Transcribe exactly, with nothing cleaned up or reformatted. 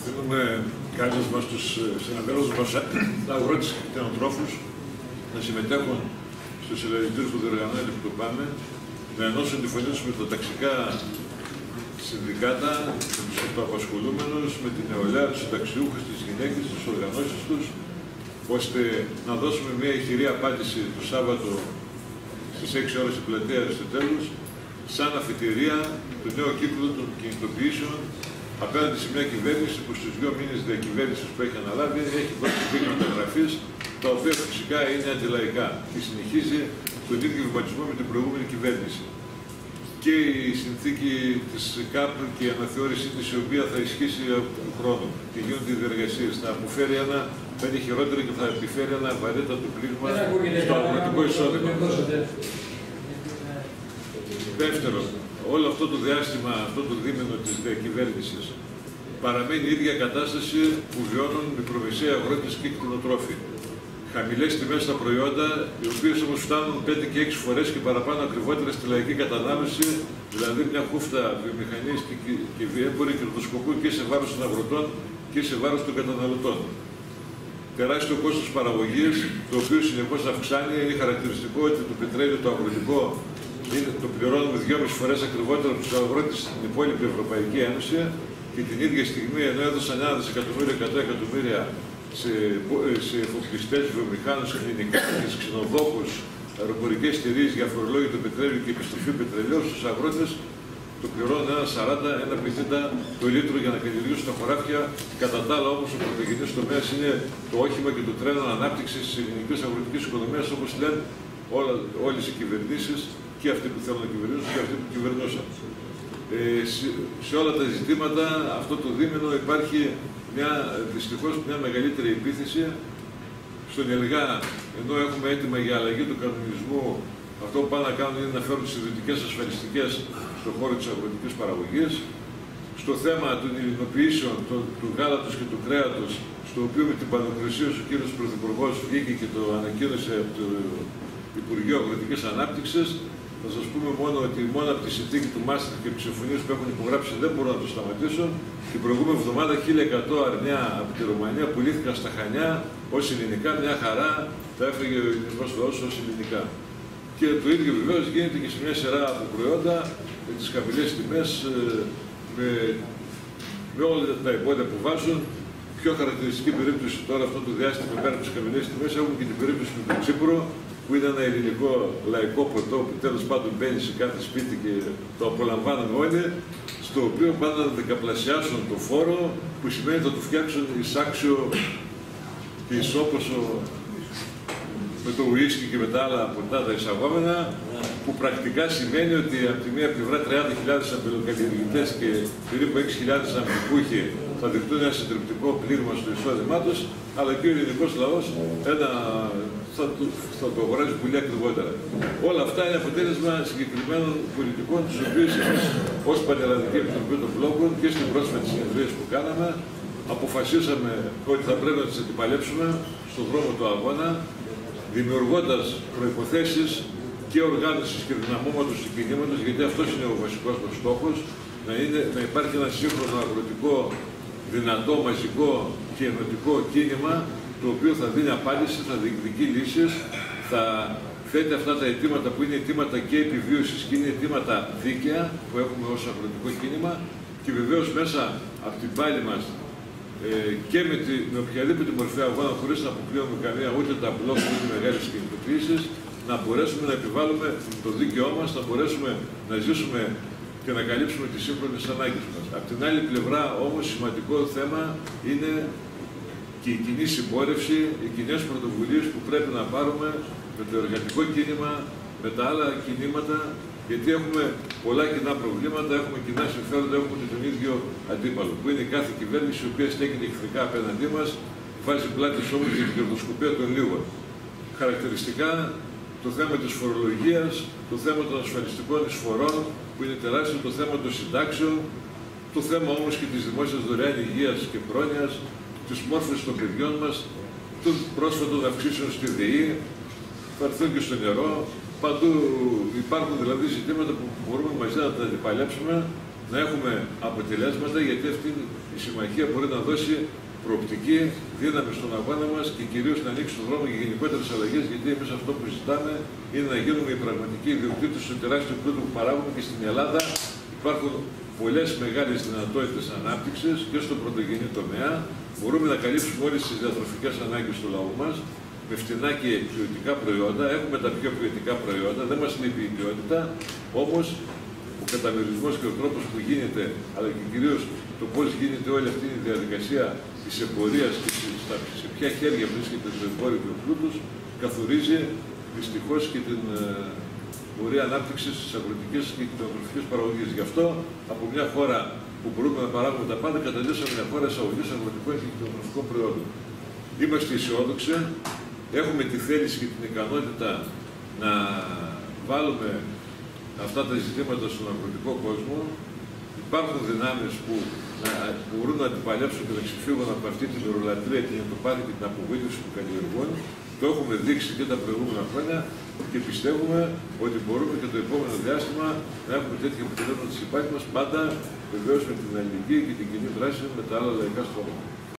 Απευθύνουμε κάλεσμα στους συναδέλφους μας, αγρότες και κτηνοτρόφους, να συμμετέχουν στους συλλαλητήριους που διοργανώνεται που το πάμε, να ενώσουν τη φωνή τους με τα ταξικά συνδικάτα, με τους αυτοαπασχολούμενους, με την νεολαία, τους συνταξιούχους, τις γυναίκες, τις οργανώσεις τους, ώστε να δώσουμε μια ηχηρή απάντηση το Σάββατο στις έξι ώρες στην πλατεία Αριστοτέλους, σαν αφιτηρία του νέου κύκλου των κινητοποιήσεων απέναντι σε μια κυβέρνηση που στους δύο μήνες διακυβέρνησης που έχει αναλάβει έχει δώσει δείγματα γραφής, τα οποία φυσικά είναι αντιλαϊκά και συνεχίζει τον ίδιο βηματισμό με την προηγούμενη κυβέρνηση. Και η συνθήκη της ΚΑΠ και η αναθεώρησή της, η οποία θα ισχύσει από τον χρόνο και γίνονται οι διεργασίες, θα αποφέρει ένα, θα είναι χειρότερο και θα επιφέρει ένα βαρύτατο πλήγμα στο αγροτικό εισόδημα. Δεύτερον, όλο αυτό το διάστημα, αυτό το δίμηνο της διακυβέρνησης, παραμένει η ίδια κατάσταση που βιώνουν μικρομεσαίοι αγρότες και κτηνοτρόφοι. Χαμηλές τιμές στα προϊόντα, οι οποίες όμως φτάνουν πέντε και έξι φορές και παραπάνω ακριβότερα στη λαϊκή κατανάλωση, δηλαδή μια χούφτα βιομηχανίες και βιέμποροι κερδοσκοπούν και σε βάρος των αγροτών και σε βάρος των καταναλωτών. Τεράστιο κόστος παραγωγής, το οποίο συνεχώς αυξάνει. Είναι χαρακτηριστικό ότι το πετρέλαιο το αγροτικό είναι, το πληρώνουμε δυόμιση φορές ακριβότερο από τους αγρότες στην υπόλοιπη Ευρωπαϊκή Ένωση και την ίδια στιγμή, ενώ έδωσαν ένα δισεκατομμύριο, εκατό εκατομμύρια σε, σε εφοπλιστές, βιομηχάνους, κλινικάρες, ξενοδόχους, αεροπορικές εταιρείες για φορολόγητο πετρέλαιο και επιστροφή πετρελαίου, στους αγρότες το πληρώνουν ένα σαράντα, ένα πενήντα το λίτρο για να καλλιεργήσουν τα χωράφια. Κατά τα άλλα, όμως, ο πρωτογενής τομέας είναι το όχημα και το τρένο ανάπτυξης της ελληνικής αγροτικής οικονομίας, όπως λένε όλες οι κυβερνήσεις, και αυτοί που θέλουν να κυβερνήσουν και αυτοί που κυβερνούσαν. Ε, σε, σε όλα τα ζητήματα, αυτό το δίμηνο υπάρχει μια, δυστυχώς μια μεγαλύτερη επίθεση στον ΕΛΓΑ, ενώ έχουμε έτοιμα για αλλαγή του κανονισμού. Αυτό που πάνε να κάνουν είναι να φέρουν τις ιδιωτικές ασφαλιστικές στον χώρο της αγροτικής παραγωγής. Στο θέμα των ελληνοποιήσεων, του, του γάλατος και του κρέατος, στο οποίο με την πανοκρισία ο κύριος Πρωθυπουργός βγήκε και το ανακοίνωσε από το Υπουργείο Αγροτικής Ανάπτυξης. Θα σας πούμε μόνο ότι μόνο από τη συνθήκη του Μάστριχτ και από τις συμφωνίες που έχουν υπογράψει δεν μπορούν να το σταματήσουν. Την προηγούμενη εβδομάδα χίλια εκατό αρνιά από τη Ρουμανία πουλήθηκαν στα Χανιά ως ελληνικά, μια χαρά, τα έφεγε ο ελληνικός λαός ως ελληνικά. Και το ίδιο βεβαίως γίνεται και σε μια σειρά από προϊόντα με τις χαμηλές τιμές, με, με όλα τα εμπόδια που βάζουν. Πιο χαρακτηριστική περίπτωση τώρα αυτό το διάστημα πέρα από τις χαμηλές τιμές έχουμε και την περίπτωση του Τσίπρου, που είναι ένα ελληνικό λαϊκό ποτό που τέλος πάντων μπαίνει σε κάθε σπίτι και το απολαμβάνουν όλοι, στο οποίο πάνε να δεκαπλασιάσουν το φόρο, που σημαίνει ότι θα του φτιάξουν εισάξιο και ισόποσο με το ουίσκι και με τα άλλα ποτά τα εισαγόμενα, που πρακτικά σημαίνει ότι από τη μία πλευρά τριάντα χιλιάδες αμπελοκαλλιεργητές και περίπου έξι χιλιάδες αμπελοκούχοι θα δεχτούν ένα συντριπτικό πλήγμα στο εισόδημά τους, αλλά και ο ελληνικός λαός ένα, θα, θα το αγοράζει πολύ ακριβότερα. Όλα αυτά είναι αποτέλεσμα συγκεκριμένων πολιτικών, τους οποίους εμείς ως Πανελλαδική Επιτροπή των Βλόγκων και στην πρόσφατη συνεδρία που κάναμε, αποφασίσαμε ότι θα πρέπει να τις αντιπαλέψουμε στον δρόμο του αγώνα, δημιουργώντας προϋποθέσεις και οργάνωσης και δυναμώματος του κινήματος, γιατί αυτός είναι ο βασικός μας στόχος, να, είναι, να υπάρχει ένα σύγχρονο αγροτικό, δυνατό, μαζικό και ενωτικό κίνημα, το οποίο θα δίνει απάντηση, θα διεκδικεί λύσεις, θα θέτει αυτά τα αιτήματα που είναι αιτήματα και επιβίωσης και είναι αιτήματα δίκαια που έχουμε ως αγροτικό κίνημα, και βεβαίως μέσα από την πάλη μας ε, και με, τη, με οποιαδήποτε μορφή αγώνα, χωρίς να αποκλείουμε καμία ούτε τα μπλοκ ούτε μεγάλες κινητοποιήσεις, να μπορέσουμε να επιβάλλουμε το δίκαιό μας, να μπορέσουμε να ζήσουμε και να καλύψουμε τις σύγχρονες ανάγκες μας. Από την άλλη πλευρά όμως σημαντικό θέμα είναι και η κοινή συμπόρευση, οι κοινές πρωτοβουλίες που πρέπει να πάρουμε με το εργατικό κίνημα, με τα άλλα κινήματα, γιατί έχουμε πολλά κοινά προβλήματα, έχουμε κοινά συμφέροντα, έχουμε τον ίδιο αντίπαλο, που είναι κάθε κυβέρνηση η οποία στέκεται εχθρικά απέναντί μας, βάζει πλάτη όμως για την κερδοσκοπία των λίγων. Χαρακτηριστικά το θέμα της φορολογίας, το θέμα των ασφαλιστικών εισφορών, που είναι τεράστιο, το θέμα των συντάξεων, το θέμα όμως και της δημόσιας δωρεάν υγείας και πρόνοιας, της μόρφωσης των παιδιών μας, των πρόσφατων αυξήσεων στη ΔΕΗ, θα έρθουν και στο νερό. Παντού υπάρχουν δηλαδή ζητήματα που μπορούμε μαζί να τα αντιπαλέψουμε να έχουμε αποτελέσματα, γιατί αυτή η συμμαχία μπορεί να δώσει προοπτική δύναμη στον αγώνα μας και κυρίως να ανοίξει τον δρόμο για γενικότερες αλλαγές, γιατί εμείς αυτό που ζητάμε είναι να γίνουμε οι πραγματικοί ιδιοκτήτες του τεράστιου πλούτου που παράγουμε, και στην Ελλάδα υπάρχουν πολλές μεγάλες δυνατότητες ανάπτυξης και στον πρωτογενή τομέα. Μπορούμε να καλύψουμε όλες τις διατροφικές ανάγκες του λαού μας με φτηνά και ποιοτικά προϊόντα. Έχουμε τα πιο ποιοτικά προϊόντα, δεν μας λείπει η ποιότητα, όμως ο καταμερισμός και ο τρόπος που γίνεται, αλλά και κυρίως το πώς γίνεται όλη αυτή η διαδικασία της εμπορίας και σε ποια χέρια βρίσκεται το εμπόριο και ο πλούτος, καθορίζει δυστυχώς και την πορεία ανάπτυξης στις αγροτικές και κτηνοτροφικές παραγωγές. Γι' αυτό, από μια χώρα που μπορούμε να παράγουμε τα πάντα, καταλήξαμε μια χώρα εισαγωγής αγροτικών και κτηνοτροφικών προϊόντων. Είμαστε αισιόδοξοι, έχουμε τη θέληση και την ικανότητα να βάλουμε αυτά τα ζητήματα στον αγροτικό κόσμο. Υπάρχουν δυνάμεις που να, μπορούν να αντιπαλέψουν και να ξεφύγουν από αυτή την ορολατρία, την ετοπάθεια και την απογοήτευση που καλλιεργούν. Το έχουμε δείξει και τα προηγούμενα χρόνια και πιστεύουμε ότι μπορούμε και το επόμενο διάστημα να έχουμε τέτοια αποτελέσματα στη συμπάθεια μας, πάντα βεβαίως με την αλληλεγγύη και την κοινή δράση με τα άλλα λαϊκά στρώματα.